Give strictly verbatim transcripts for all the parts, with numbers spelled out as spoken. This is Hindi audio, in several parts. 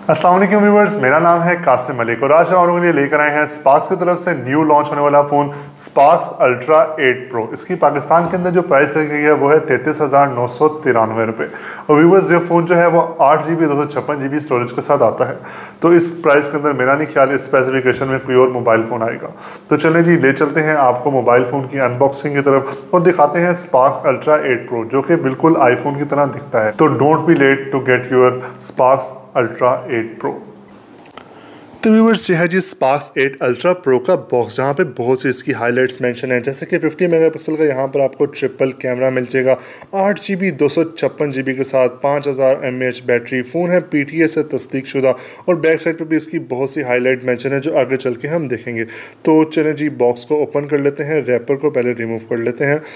अस्सलाम वालेकुम व्यूअर्स, मेरा नाम है कासिम मलिक और आज हम आप लोगों के लिए लेकर आए हैं स्पार्क्स की तरफ से न्यू लॉन्च होने वाला phone Sparx ultra eight pro. इसकी पाकिस्तान के अंदर जो प्राइस रखी गई है वो है तैंतीस हज़ार नौ सौ तिरानवे रुपये। और व्यूअर्स, ये फ़ोन जो है वो आठ जी बी दो सौ छप्पन जी बी स्टोरेज के साथ आता है। तो इस प्राइस के अंदर मेरा नहीं ख्याल इस स्पेसिफिकेशन में कोई और मोबाइल फ़ोन आएगा। तो चलें जी, ले चलते हैं आपको मोबाइल फ़ोन की अनबॉक्सिंग की तरफ और दिखाते हैं स्पार्क्स अल्ट्रा एट प्रो, जो कि बिल्कुल आईफोन की तरह दिखता है। तो don't be late to get your Sparx ultra eight pro. तो व्यूअर्स, ये है जी स्पार्क्स एट अल्ट्रा प्रो का बॉक्स, जहाँ पे बहुत सी इसकी हाइलाइट्स मेंशन है, जैसे कि फिफ्टी मेगापिक्सल का यहाँ पर आपको ट्रिपल कैमरा मिल जाएगा, आठ जी बी दो सौ छप्पन जी बी के साथ, पाँच हज़ार M A H battery, phone है पी टी ए से तस्दीक शुदा और बैक साइड पर भी इसकी बहुत सी हाईलाइट मेंशन है जो आगे चल के हम देखेंगे। तो चलें जी, बॉक्स को ओपन कर लेते हैं, रैपर को पहले रिमूव कर लेते हैं।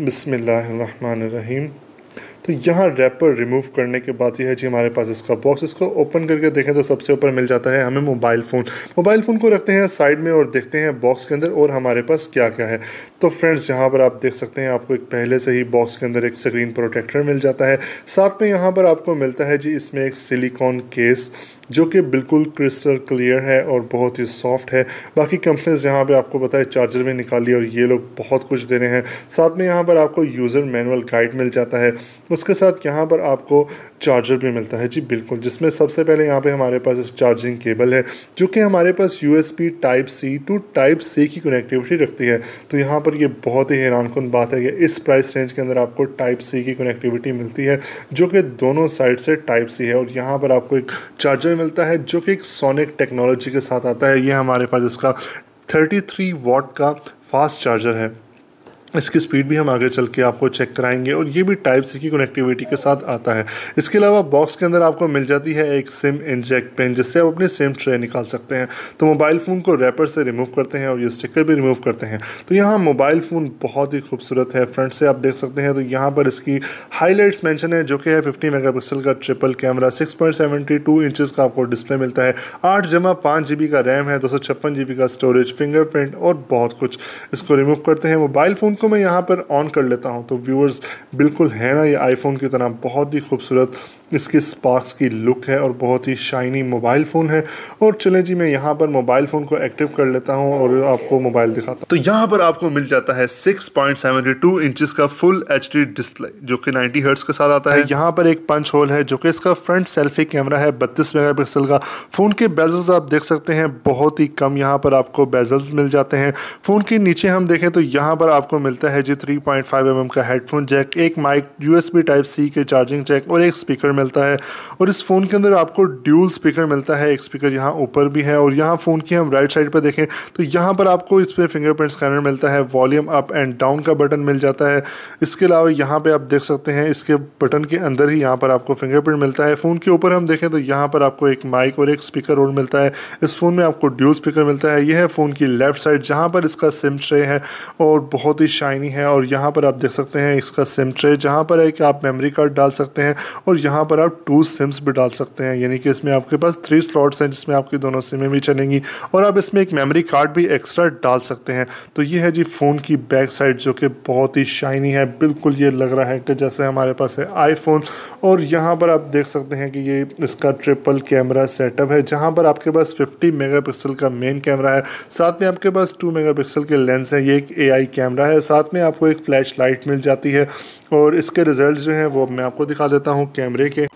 बिस्मिल्लाहिर्रहमानिर्रहीम। तो यहाँ रैपर रिमूव करने के बाद ये है जी हमारे पास इसका बॉक्स। इसको ओपन करके देखें तो सबसे ऊपर मिल जाता है हमें मोबाइल फ़ोन। मोबाइल फ़ोन को रखते हैं साइड में और देखते हैं बॉक्स के अंदर और हमारे पास क्या क्या है। तो फ्रेंड्स, यहाँ पर आप देख सकते हैं आपको एक पहले से ही बॉक्स के अंदर एक स्क्रीन प्रोटेक्टर मिल जाता है। साथ में यहाँ पर आपको मिलता है जी इसमें एक सिलिकॉन केस जो कि बिल्कुल क्रिस्टल क्लियर है और बहुत ही सॉफ्ट है। बाकी कंपनीज यहाँ पे आपको पता है चार्जर भी निकाली और ये लोग बहुत कुछ दे रहे हैं। साथ में यहाँ पर आपको यूज़र मैनुअल गाइड मिल जाता है। उसके साथ यहाँ पर आपको चार्जर भी मिलता है जी बिल्कुल, जिसमें सबसे पहले यहाँ पे हमारे पास इस चार्जिंग केबल है जो कि हमारे पास U S B type C to type C की कनेक्टिविटी रखती है। तो यहाँ पर ये बहुत ही हैरानकुन बात है कि इस प्राइस रेंज के अंदर आपको टाइप सी की कनेक्टिविटी मिलती है जो कि दोनों साइड से टाइप सी है। और यहाँ पर आपको एक चार्जर मिलता है जो कि एक सोनिक टेक्नोलॉजी के साथ आता है। ये हमारे पास इसका तैंतीस वॉट का फास्ट चार्जर है। इसकी स्पीड भी हम आगे चल के आपको चेक कराएंगे और ये भी टाइप सी की कनेक्टिविटी के साथ आता है। इसके अलावा बॉक्स के अंदर आपको मिल जाती है एक सिम इंजेक्ट पेन, जिससे आप अपनी सिम ट्रे निकाल सकते हैं। तो मोबाइल फ़ोन को रैपर से रिमूव करते हैं और ये स्टिकर भी रिमूव करते हैं। तो यहाँ मोबाइल फ़ोन बहुत ही खूबसूरत है। फ्रंट से आप देख सकते हैं तो यहाँ पर इसकी हाईलाइट्स मेंशन है जो कि है फिफ्टी मेगापिक्सल का triple camera, six point seventy two inches का आपको डिस्प्ले मिलता है, आठ जमा पाँच जी बी का रैम है, दो सौ छप्पन जी बी का स्टोरेज, फिंगरप्रिंट और बहुत कुछ। इसको रिमूव करते हैं। मोबाइल फ़ोन मैं यहाँ पर ऑन कर लेता हूँ तो व्यूअर्स, बिल्कुल है ना ये आईफोन की तरह बहुत ही खूबसूरत इसकी स्पार्क्स की लुक है और बहुत ही शाइनी मोबाइल फ़ोन है। और चलें जी, मैं यहाँ पर मोबाइल फ़ोन को एक्टिव कर लेता हूँ और आपको मोबाइल दिखाता हूँ। तो यहाँ पर आपको मिल जाता है six point seventy two inches का फुल एच डी डिस्प्ले जो कि नाइंटी हर्ट्ज के साथ आता है। यहाँ पर एक पंच होल है जो कि इसका फ्रंट सेल्फी कैमरा है बत्तीस मेगापिक्सल का। फ़ोन के बेजल्स आप देख सकते हैं बहुत ही कम यहाँ पर आपको बेजल्स मिल जाते हैं। फ़ोन के नीचे हम देखें तो यहाँ पर आपको मिलता है जी three point five M M का हेडफोन जैक, एक mic, U S B type C के चार्जिंग जैक और एक स्पीकर मिलता है। और इस फ़ोन के अंदर आपको ड्यूल स्पीकर मिलता है, एक स्पीकर यहाँ ऊपर भी है। और यहाँ फ़ोन की हम राइट साइड पर देखें तो यहाँ पर आपको इस पर फिंगरप्रिंट स्कैनर मिलता है, वॉल्यूम अप एंड डाउन का बटन मिल जाता है। इसके अलावा यहाँ पे आप देख सकते हैं इसके बटन के अंदर ही यहाँ पर आपको फिंगरप्रिंट मिलता है। फ़ोन के ऊपर हम देखें तो यहाँ पर आपको एक माइक और एक स्पीकर और मिलता है। इस फ़ोन में आपको ड्यूल स्पीकर मिलता है। यह है फ़ोन की लेफ़्ट साइड जहाँ पर इसका सिम ट्रे है और बहुत ही शाइनी है। और यहाँ पर आप देख सकते हैं इसका सिम ट्रे जहाँ पर है कि आप मेमोरी कार्ड डाल सकते हैं और यहाँ पर आप टू सिम्स भी डाल सकते हैं, यानी कि इसमें आपके पास थ्री स्लॉट्स हैं जिसमें आपकी दोनों सिमें भी चलेंगी और आप इसमें एक मेमोरी कार्ड भी एक्स्ट्रा डाल सकते हैं। तो ये है जी फ़ोन की बैक साइड जो कि बहुत ही शाइनी है, बिल्कुल ये लग रहा है कि जैसे हमारे पास है आईफोन। और यहाँ पर आप देख सकते हैं कि ये इसका ट्रिपल कैमरा सेटअप है जहाँ पर आपके पास फिफ्टी मेगापिक्सल का मेन कैमरा है, साथ में आपके पास टू मेगापिक्सल के लेंस है, ये एक ए आई कैमरा है, साथ में आपको एक फ्लैश लाइट मिल जाती है। और इसके रिजल्ट जो हैं वो मैं आपको दिखा देता हूँ कैमरे के।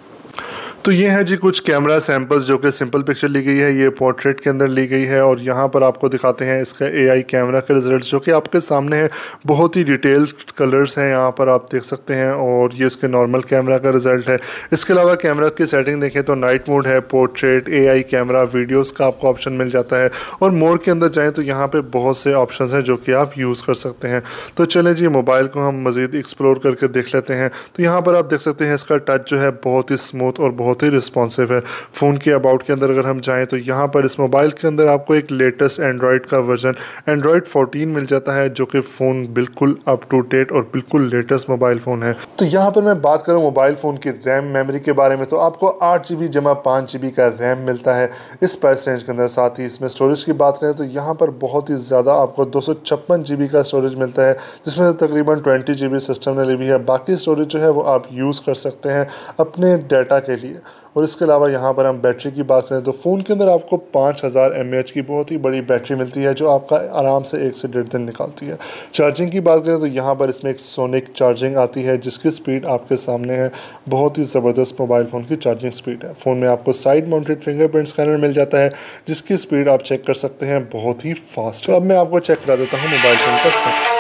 तो ये है जी कुछ कैमरा सैंपल्स जो कि सिंपल पिक्चर ली गई है, ये पोर्ट्रेट के अंदर ली गई है। और यहाँ पर आपको दिखाते हैं इसका एआई कैमरा के रिजल्ट जो कि आपके सामने है। बहुत ही डिटेल्ड कलर्स हैं यहाँ पर आप देख सकते हैं। और ये इसके नॉर्मल कैमरा का रिजल्ट है। इसके अलावा कैमरा की सेटिंग देखें तो नाइट मोड है, पोर्ट्रेट, एआई कैमरा, वीडियोज़ का आपको ऑप्शन मिल जाता है। और मोड के अंदर जाएँ तो यहाँ पर बहुत से ऑप्शन हैं जो कि आप यूज़ कर सकते हैं। तो चलें जी, मोबाइल को हम मज़ीद एक्सप्लोर करके देख लेते हैं। तो यहाँ पर आप देख सकते हैं इसका टच जो है बहुत ही स्मूथ और बहुत ही रिस्पॉन्सिव है। फ़ोन के अबाउट के अंदर अगर हम जाएं तो यहाँ पर इस मोबाइल के अंदर आपको एक लेटेस्ट एंड्रॉयड का वर्जन एंड्रॉयड फोर्टीन मिल जाता है जो कि फ़ोन बिल्कुल अप टू डेट और बिल्कुल लेटेस्ट मोबाइल फ़ोन है। तो यहाँ पर मैं बात करूँ मोबाइल फ़ोन की रैम मेमोरी के बारे में तो आपको आठ जी बी जमा पाँच जी बी का रैम मिलता है इस प्राइस रेंज के अंदर। साथ ही इसमें स्टोरेज की बात करें तो यहाँ पर बहुत ही ज़्यादा आपको दो सौ छप्पन जी बी का स्टोरेज मिलता है, जिसमें तकरीबन ट्वेंटी जी बी सिस्टम ने ली हुई है। बाकी स्टोरेज जो है वो आप यूज़ कर सकते हैं अपने डाटा के लिए। और इसके अलावा यहाँ पर हम बैटरी की बात करें तो फ़ोन के अंदर आपको पाँच हज़ार एम ए एच की बहुत ही बड़ी बैटरी मिलती है जो आपका आराम से एक से डेढ़ दिन निकालती है। चार्जिंग की बात करें तो यहाँ पर इसमें एक सोनिक चार्जिंग आती है जिसकी स्पीड आपके सामने है। बहुत ही ज़बरदस्त मोबाइल फ़ोन की चार्जिंग स्पीड है। फ़ोन में आपको साइड माउंटेड फिंगरप्रिंट स्कैनर मिल जाता है जिसकी स्पीड आप चेक कर सकते हैं, बहुत ही फास्ट। तो अब मैं आपको चेक करा देता हूँ मोबाइल फ़ोन का साउंड।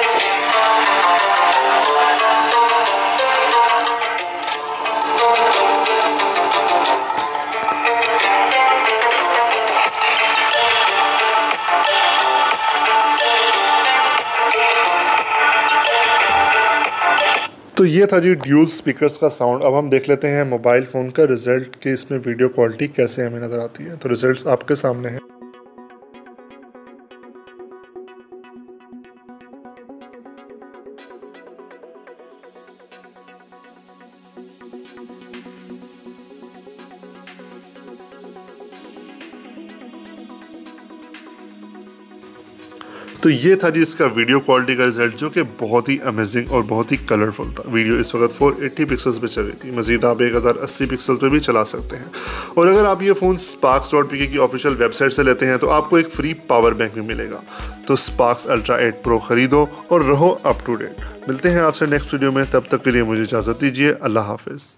तो ये था जी ड्यूल स्पीकर्स का साउंड। अब हम देख लेते हैं मोबाइल फ़ोन का रिज़ल्ट कि इसमें वीडियो क्वालिटी कैसे हमें नज़र आती है। तो रिज़ल्ट्स आपके सामने हैं। तो ये था जी इसका वीडियो क्वालिटी का रिजल्ट जो कि बहुत ही अमेजिंग और बहुत ही कलरफुल था। वीडियो इस वक्त चार सौ अस्सी पिक्सल्स पे चल रही थी। मज़ीद आप एक हज़ार अस्सी पिक्सल पे भी चला सकते हैं। और अगर आप ये फ़ोन स्पार्क्स डॉट पी के की ऑफिशियल वेबसाइट से लेते हैं तो आपको एक फ्री पावर बैंक भी मिलेगा। तो स्पार्क्स अल्ट्रा एट प्रो ख़रीदो और रहो अप टू डेट। मिलते हैं आपसे नेक्स्ट वीडियो में, तब तक के लिए मुझे इजाज़त दीजिए। अल्लाह हाफिज़।